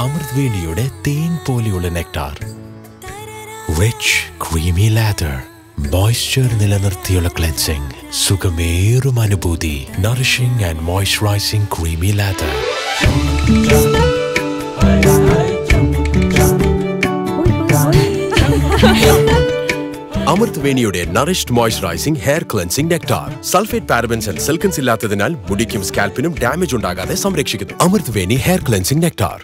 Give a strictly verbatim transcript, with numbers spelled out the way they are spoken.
Amrutveniയുടെ തേൻ പോലെയുള്ള nectar. Rich creamy lather, moisture നിലനിർത്തിയുള്ള ക്ലെൻസിംഗ്, സുഖമേറും അനുഭൂതി. Nourishing and moisturising creamy lather. Amrutveniയുടെ nourished moisturizing hair cleansing nectar. Sulfate, parabens and silicons ഇല്ലാത്തതിനാൽ മുടിക്കും സ്കാൽപ്പിനും ഡാമേജ് ഉണ്ടാകാതെ സംരക്ഷിക്കുന്നു. Amrutveni Hair Cleansing Nectar.